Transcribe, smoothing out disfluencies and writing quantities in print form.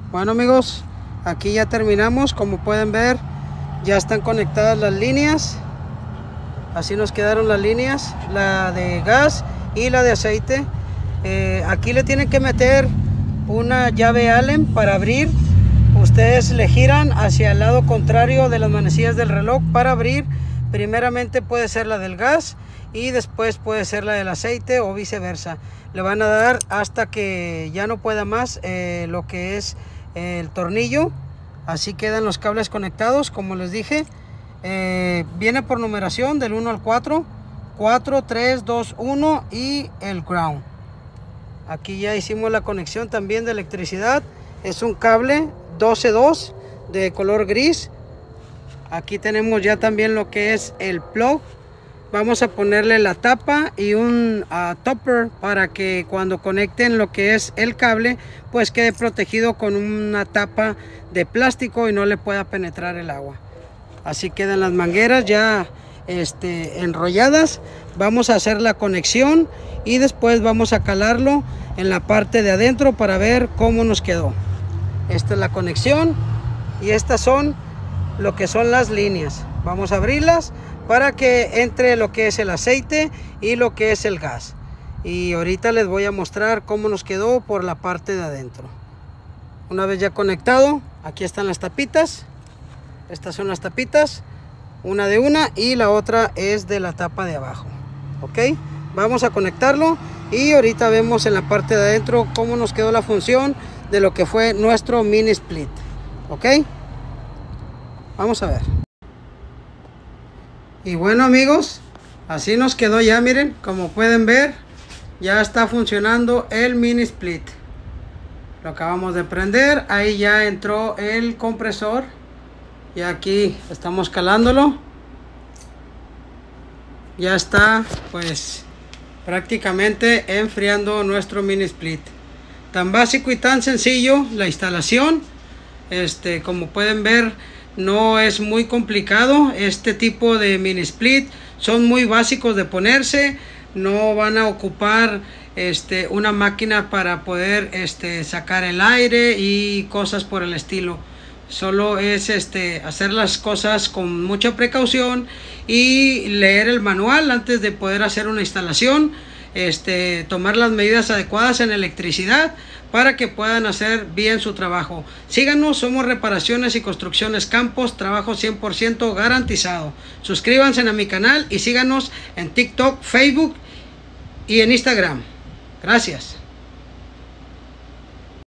Bueno amigos, aquí ya terminamos. Como pueden ver, ya están conectadas las líneas. Así nos quedaron las líneas, la de gas y la de aceite. Aquí le tienen que meter una llave Allen para abrir. Ustedes le giran hacia el lado contrario de las manecillas del reloj para abrir. Primeramente puede ser la del gas y después puede ser la del aceite o viceversa. Le van a dar hasta que ya no pueda más lo que es el tornillo. Así quedan los cables conectados, como les dije. Viene por numeración del 1 al 4, 4, 3, 2, 1 y el ground. Aquí ya hicimos la conexión también de electricidad. Es un cable 12-2 de color gris. Aquí tenemos ya también lo que es el plug. Vamos a ponerle la tapa y un topper para que cuando conecten lo que es el cable, pues quede protegido con una tapa de plástico y no le pueda penetrar el agua. Así quedan las mangueras ya enrolladas. Vamos a hacer la conexión y después vamos a calarlo en la parte de adentro para ver cómo nos quedó. Esta es la conexión y estas son lo que son las líneas. Vamos a abrirlas para que entre lo que es el aceite y lo que es el gas. Y ahorita les voy a mostrar cómo nos quedó por la parte de adentro. Una vez ya conectado, aquí están las tapitas. Estas son las tapitas, una de una y la otra es de la tapa de abajo. Ok, vamos a conectarlo y ahorita vemos en la parte de adentro cómo nos quedó la función de lo que fue nuestro mini split. Ok, vamos a ver. Y bueno amigos, así nos quedó ya. Miren, como pueden ver, ya está funcionando el mini split. Lo acabamos de prender, ahí ya entró el compresor y aquí estamos calándolo. Ya está pues prácticamente enfriando nuestro mini split. Tan básico y tan sencillo la instalación. Como pueden ver, no es muy complicado. Este tipo de mini split son muy básicos de ponerse. No van a ocupar una máquina para poder sacar el aire y cosas por el estilo. Solo es hacer las cosas con mucha precaución y leer el manual antes de poder hacer una instalación. Tomar las medidas adecuadas en electricidad para que puedan hacer bien su trabajo. Síganos, somos Reparaciones y Construcciones Campos, trabajo 100% garantizado. Suscríbanse a mi canal y síganos en TikTok, Facebook y en Instagram. Gracias.